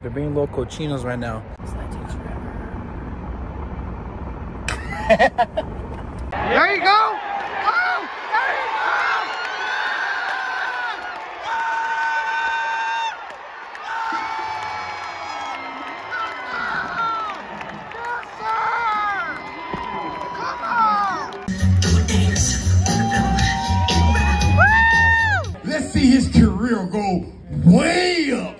They're being little cochinos right now. There you go! Oh! There you go! Let's see his career go way up.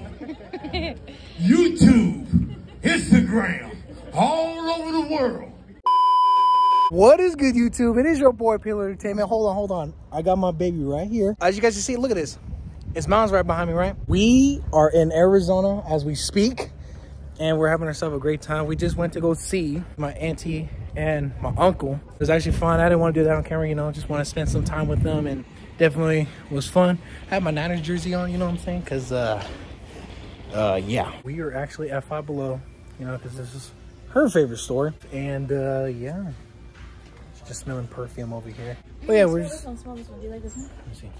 YouTube, Instagram, all over the world. What is good, YouTube? It is your boy, Pillar Entertainment. Hold on. I got my baby right here. As you guys can see, look at this. It's Mountains right behind me, right? We are in Arizona as we speak, and we're having ourselves a great time. We just went to go see my auntie and my uncle. It was actually fun. I didn't want to do that on camera, you know, just want to spend some time with them, and definitely was fun. I had my Niners jersey on, you know what I'm saying? Because, yeah. We are actually at Five Below, you know, because this is her favorite store. And, yeah. She's just smelling perfume over here. But yeah, we're just... Smell this one. Do you like this one? Let me see.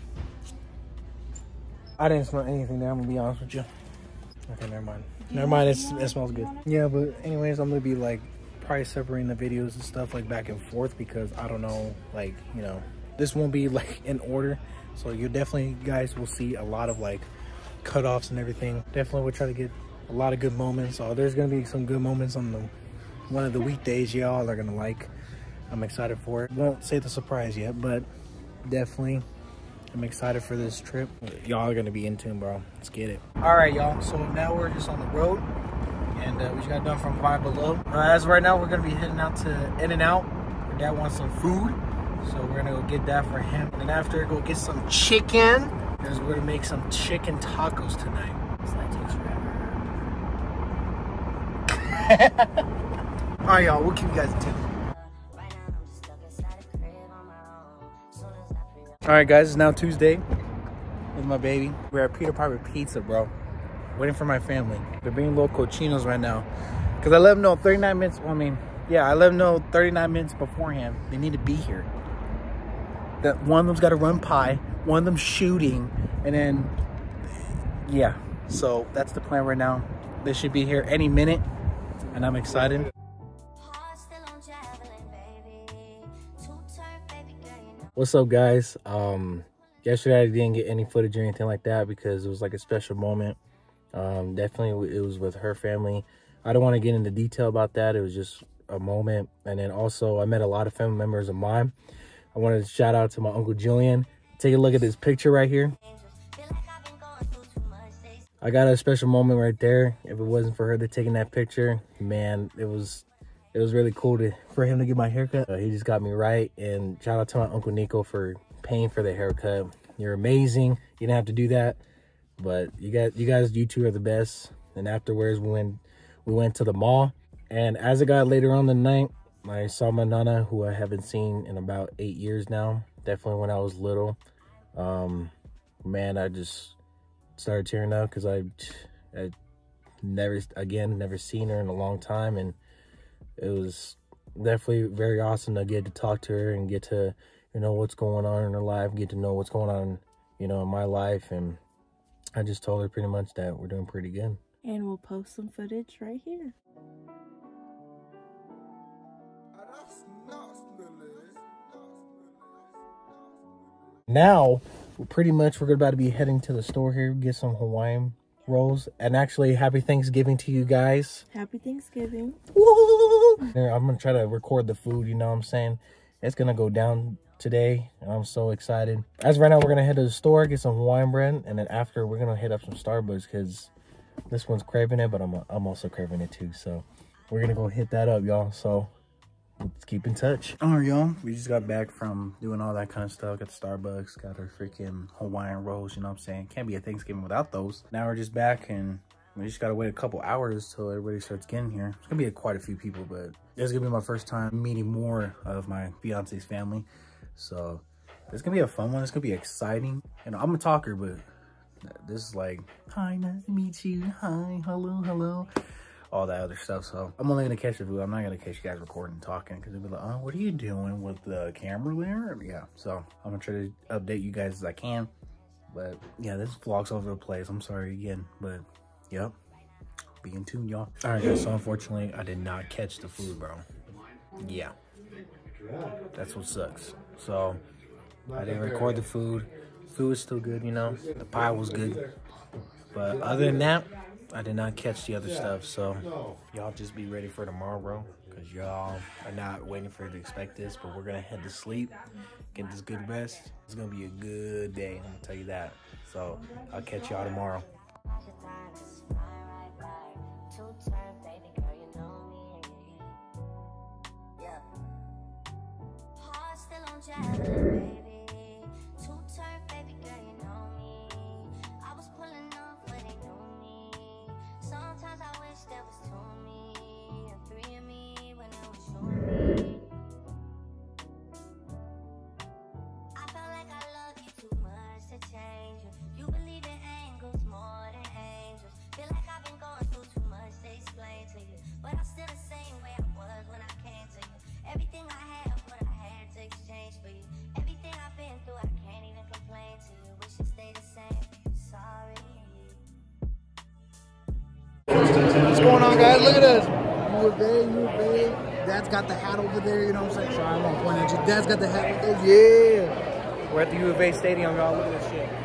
I didn't smell anything there, I'm gonna be honest with you. Okay, never mind. Never mind, it smells good. Yeah, but anyways, I'm gonna be like probably separating the videos and stuff like back and forth because I don't know, like, you know, this won't be like in order. So you definitely guys will see a lot of like cutoffs and everything. Definitely will try to get a lot of good moments. So there's gonna be some good moments on the one of the weekdays y'all are gonna like. I'm excited for it. Won't say the surprise yet, but definitely I'm excited for this trip. Y'all are gonna be in tune, bro. Let's get it. All right, y'all. So now we're just on the road, and we just got done from Five Below. As of right now, we're gonna be heading out to In-N-Out. My dad wants some food, so we're gonna go get that for him. And then after, go get some chicken, because we're gonna make some chicken tacos tonight. All right, y'all. We'll keep you guys in tune. All right, guys, it's now Tuesday with my baby. We're at Peter Piper Pizza, bro. Waiting for my family. They're being little cochinos right now. Because I let them know 39 minutes, well, I mean, yeah, I let them know 39 minutes beforehand. They need to be here. That one of them's got to run pie, one of them's shooting, and then, yeah. So that's the plan right now. They should be here any minute, and I'm excited. What's up, guys? Yesterday I didn't get any footage or anything like that because it was like a special moment. Definitely it was with her family. I don't want to get into detail about that. It was just a moment. And then also I met a lot of family members of mine. I wanted to shout out to my Uncle Julian. Take a look at this picture right here. I got a special moment right there. If it wasn't for her to taking that picture, man, it was really cool for him to get my haircut. He just got me right. And shout out to my Uncle Nico for paying for the haircut. You're amazing. You didn't have to do that, but you two are the best. And afterwards, we went to the mall. And as it got later on the night, I saw my Nana, who I haven't seen in about 8 years now. Definitely when I was little. Man, I just started tearing up because I never seen her in a long time, and it was definitely very awesome to get to talk to her and get to, you know, what's going on in her life, get to know what's going on, you know, in my life. And I just told her pretty much that we're doing pretty good. And we'll post some footage right here. Now, we're about to be heading to the store here, get some Hawaiian rolls. And actually, happy Thanksgiving to you guys. Happy Thanksgiving. Woo! I'm gonna try to record the food, you know what I'm saying? It's gonna go down today, and I'm so excited. As of right now, we're gonna head to the store, get some Hawaiian bread, and then after, we're gonna hit up some Starbucks because this one's craving it, but I'm also craving it too. So we're gonna go hit that up, y'all. So let's keep in touch. All right, y'all. We just got back from doing all that kind of stuff. Got the Starbucks, got our freaking Hawaiian rolls, you know what I'm saying? Can't be a Thanksgiving without those. Now we're just back, and we just gotta wait a couple hours till everybody starts getting here. It's gonna be quite a few people, but it's gonna be my first time meeting more of my fiance's family. So it's gonna be a fun one. It's gonna be exciting. You know, I'm a talker, but this is like, hi, nice to meet you. Hi, hello, hello. All that other stuff. So I'm only gonna catch the view. I'm not gonna catch you guys recording and talking because they'll be like, oh, what are you doing with the camera there? Yeah, so I'm gonna try to update you guys as I can. But yeah, this vlog's all over the place. I'm sorry again, but yep, Be in tune, y'all. All right, guys, so unfortunately, I did not catch the food, bro. Yeah. That's what sucks. So, I didn't record the food. Food was still good, you know. The pie was good. But other than that, I did not catch the other stuff. So, y'all just be ready for tomorrow, bro. Because y'all are not waiting for you to expect this. But we're going to head to sleep. Get this good rest. It's going to be a good day. I'm going to tell you that. So, I'll catch y'all tomorrow. What's going on, guys? Look at this. U of A. Dad's got the hat over there, you know what I'm saying? Sorry, I won't point at you. Dad's got the hat over there. Yeah. We're at the U of A Stadium, y'all. Look at this shit.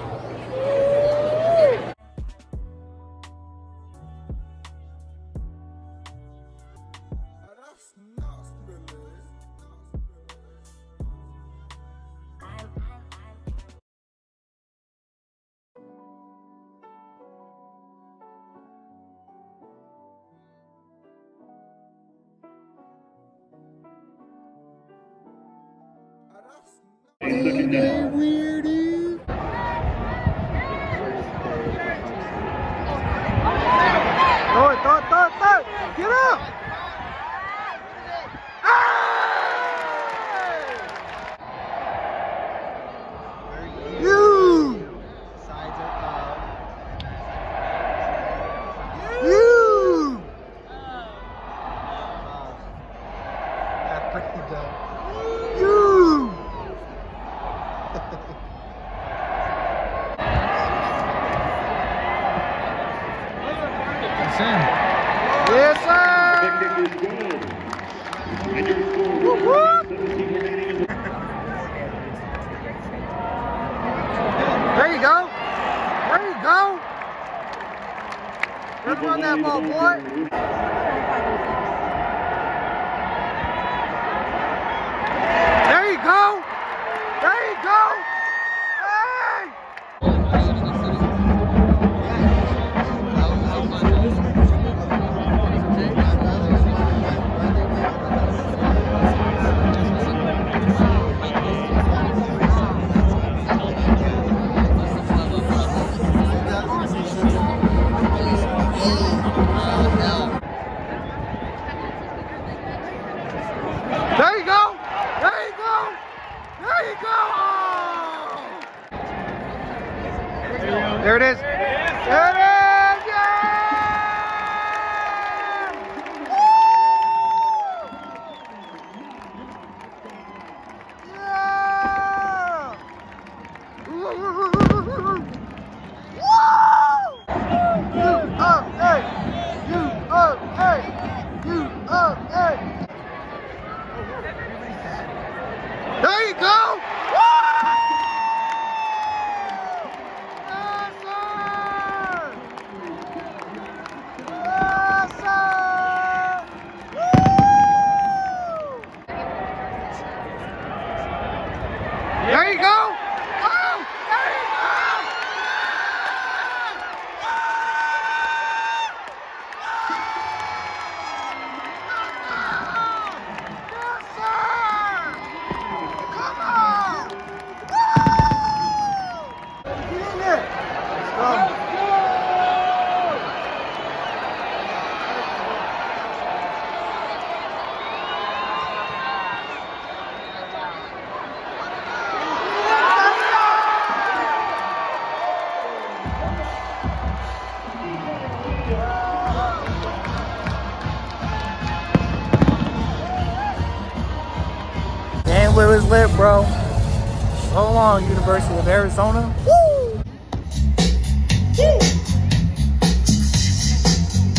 Weirdy. Throw it. Get up. You. That's pretty dope. Yes, sir! There you go! Let's run that ball, boy! There you go! Hey! There you go! There it is! Yeah! There you go! There you go! Oh! There you go! Yes, sir! Come on! Woo! Get in there! Let's go! And it was lit, bro. So long, University of Arizona. Woo!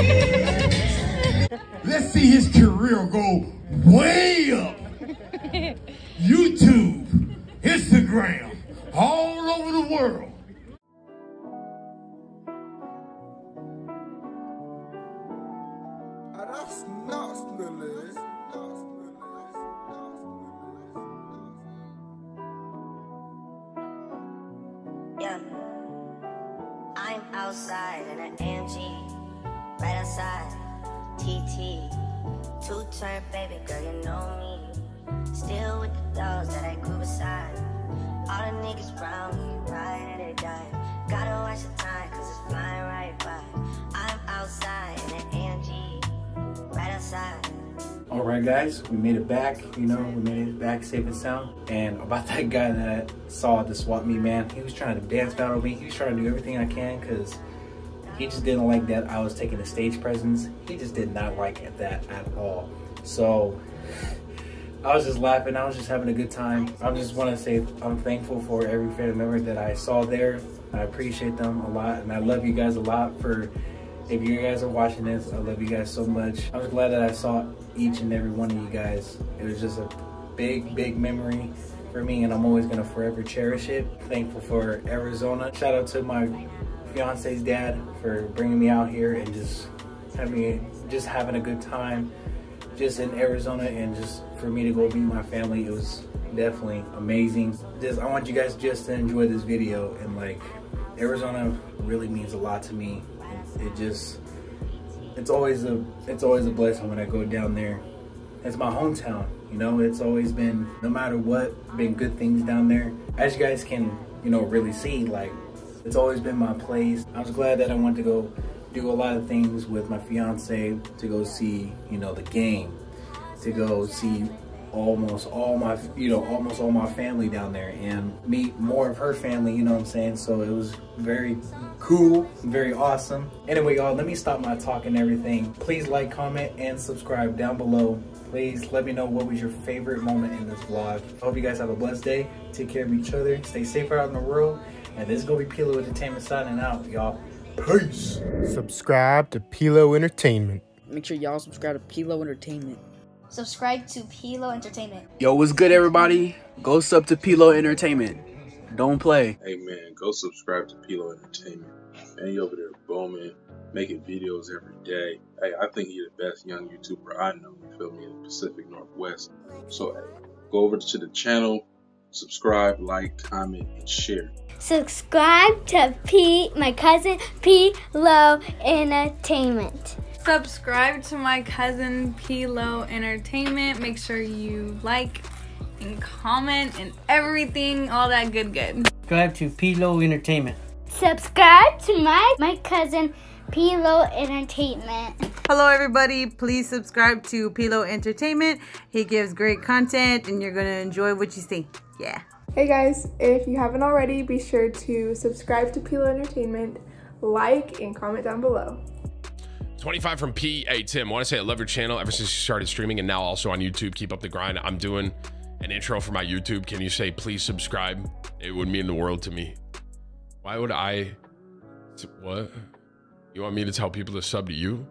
Let's see his career go way up. YouTube, Instagram, all over the world. That's nuts, Lily. Yeah, I'm outside in an AMG, right outside, TT, two-turn baby girl, you know me, still with the dogs that I grew beside, all the niggas around me, ride or die, gotta watch the time, cause it's flying right by, I'm outside in an AMG, right outside. All right, guys, we made it back. You know, we made it back safe and sound. And about that guy that I saw at the swap meet, man, he was trying to dance battle me. He was trying to do everything I can because he just didn't like that I was taking the stage presence. He just did not like that at all. So I was just laughing. I was just having a good time. I just want to say I'm thankful for every family member that I saw there. I appreciate them a lot, and I love you guys a lot for. If you guys are watching this, I love you guys so much. I was glad that I saw each and every one of you guys. It was just a big, big memory for me, and I'm always gonna forever cherish it. Thankful for Arizona. Shout out to my fiance's dad for bringing me out here and just having a good time just in Arizona, and just for me to go meet my family. It was definitely amazing. I want you guys just to enjoy this video, and like, Arizona really means a lot to me. It's always a blessing when I go down there. It's my hometown, you know. It's always been, no matter what, been good things down there. As you guys can, you know, really see, like, it's always been my place. I was glad that I went to go do a lot of things with my fiance, to go see, you know, the game, to go see almost all my family down there and meet more of her family, you know what I'm saying? So it was very cool, very awesome. Anyway, y'all, let me stop my talk and everything. Please like, comment, and subscribe down below. Please let me know what was your favorite moment in this vlog. I hope you guys have a blessed day. Take care of each other. Stay safe out in the world. And this is gonna be Pilo Entertainment signing out, y'all. Peace. Subscribe to Pilo Entertainment. Make sure y'all subscribe to Pilo Entertainment. Subscribe to Pilo Entertainment. Yo, what's good, everybody? Go sub to Pilo Entertainment. Don't play. Hey, man, go subscribe to Pilo Entertainment. Man, he over there booming, making videos every day. Hey, I think he's the best young YouTuber I know, you feel me, in the Pacific Northwest. So, hey, go over to the channel, subscribe, like, comment, and share. Subscribe to my cousin Pilo Entertainment. Subscribe to my cousin Pilo Entertainment. Make sure you like and comment and everything, all that good. Subscribe to Pilo Entertainment. Subscribe to my cousin Pilo Entertainment. Hello everybody, please subscribe to Pilo Entertainment. He gives great content and you're gonna enjoy what you see. Yeah. Hey guys, if you haven't already, be sure to subscribe to Pilo Entertainment, like, and comment down below. 25 from P. Hey, Tim, I want to say I love your channel ever since you started streaming and now also on YouTube. Keep up the grind. I'm doing an intro for my YouTube. Can you say, please subscribe? It would mean the world to me. Why would I? What? You want me to tell people to sub to you?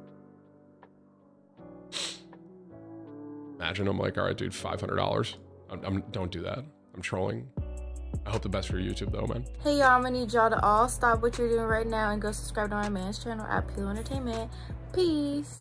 Imagine I'm like, all right, dude, $500. Don't do that. I'm trolling. I hope the best for YouTube though, man. Hey y'all, I'm gonna need y'all to all stop what you're doing right now and go subscribe to my man's channel at Pilo Entertainment. Peace.